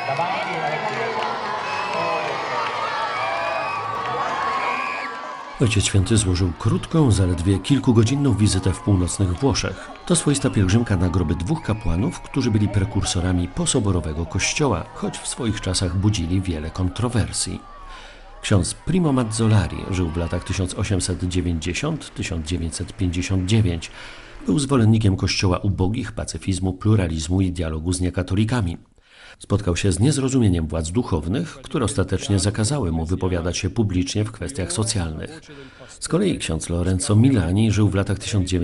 Ojciec Święty złożył krótką, zaledwie kilkugodzinną wizytę w północnych Włoszech. To swoista pielgrzymka na groby dwóch kapłanów, którzy byli prekursorami posoborowego kościoła, choć w swoich czasach budzili wiele kontrowersji. Ksiądz Primo Mazzolari żył w latach 1890–1959. Był zwolennikiem kościoła ubogich, pacyfizmu, pluralizmu i dialogu z niekatolikami. Spotkał się z niezrozumieniem władz duchownych, które ostatecznie zakazały mu wypowiadać się publicznie w kwestiach socjalnych. Z kolei ksiądz Lorenzo Milani żył w latach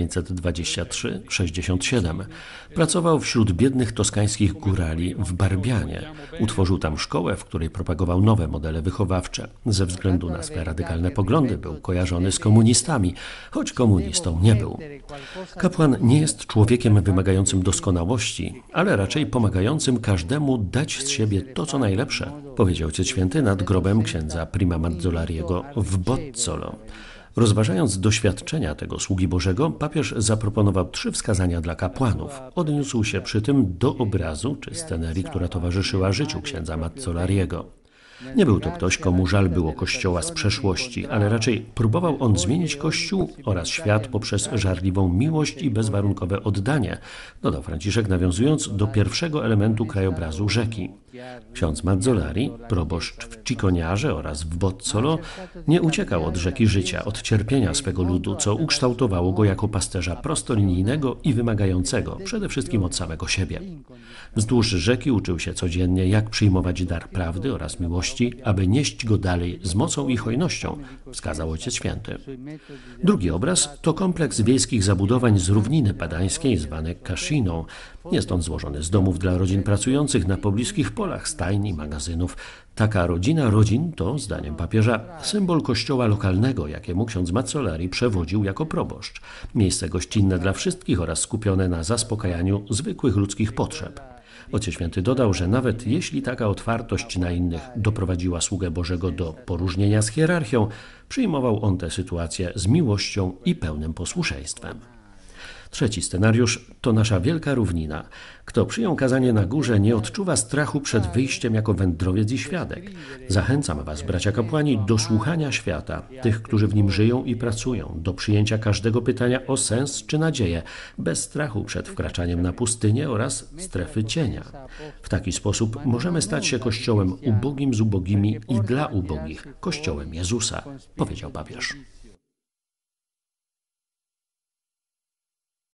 1923–67. Pracował wśród biednych toskańskich górali w Barbianie. Utworzył tam szkołę, w której propagował nowe modele wychowawcze. Ze względu na swe radykalne poglądy był kojarzony z komunistami, choć komunistą nie był. Kapłan nie jest człowiekiem wymagającym doskonałości, ale raczej pomagającym każdemu dać z siebie to, co najlepsze, powiedział Ojciec Święty nad grobem księdza Prima Mazzolariego w Bozzolo. Rozważając doświadczenia tego sługi Bożego, papież zaproponował 3 wskazania dla kapłanów. Odniósł się przy tym do obrazu czy scenerii, która towarzyszyła życiu księdza Mazzolariego. Nie był to ktoś, komu żal było Kościoła z przeszłości, ale raczej próbował on zmienić Kościół oraz świat poprzez żarliwą miłość i bezwarunkowe oddanie, dodał Franciszek, nawiązując do pierwszego elementu krajobrazu rzeki. Ksiądz Mazzolari, proboszcz w Ciconiarze oraz w Bozzolo, nie uciekał od rzeki życia, od cierpienia swego ludu, co ukształtowało go jako pasterza prostolinijnego i wymagającego, przede wszystkim od samego siebie. Wzdłuż rzeki uczył się codziennie, jak przyjmować dar prawdy oraz miłości, aby nieść go dalej z mocą i hojnością, wskazał Ojciec Święty. Drugi obraz to kompleks wiejskich zabudowań z równiny padańskiej, zwany Casciną. Jest on złożony z domów dla rodzin pracujących na pobliskich polach, stajni i magazynów. Taka rodzina rodzin to, zdaniem papieża, symbol kościoła lokalnego, jakiemu ksiądz Mazzolari przewodził jako proboszcz. Miejsce gościnne dla wszystkich oraz skupione na zaspokajaniu zwykłych ludzkich potrzeb. Ojciec Święty dodał, że nawet jeśli taka otwartość na innych doprowadziła sługę Bożego do poróżnienia z hierarchią, przyjmował on tę sytuację z miłością i pełnym posłuszeństwem. Trzeci scenariusz to nasza wielka równina. Kto przyjął kazanie na górze, nie odczuwa strachu przed wyjściem jako wędrowiec i świadek. Zachęcam was, bracia kapłani, do słuchania świata, tych, którzy w nim żyją i pracują, do przyjęcia każdego pytania o sens czy nadzieję, bez strachu przed wkraczaniem na pustynię oraz strefy cienia. W taki sposób możemy stać się kościołem ubogim z ubogimi i dla ubogich, kościołem Jezusa, powiedział papież.